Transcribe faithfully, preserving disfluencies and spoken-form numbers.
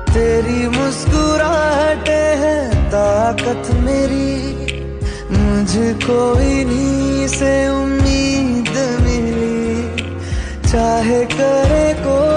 तेरी मुस्कुराहटें है ताकत मेरी, मुझको इन्हीं से उम्मीद मिली। चाहे करे को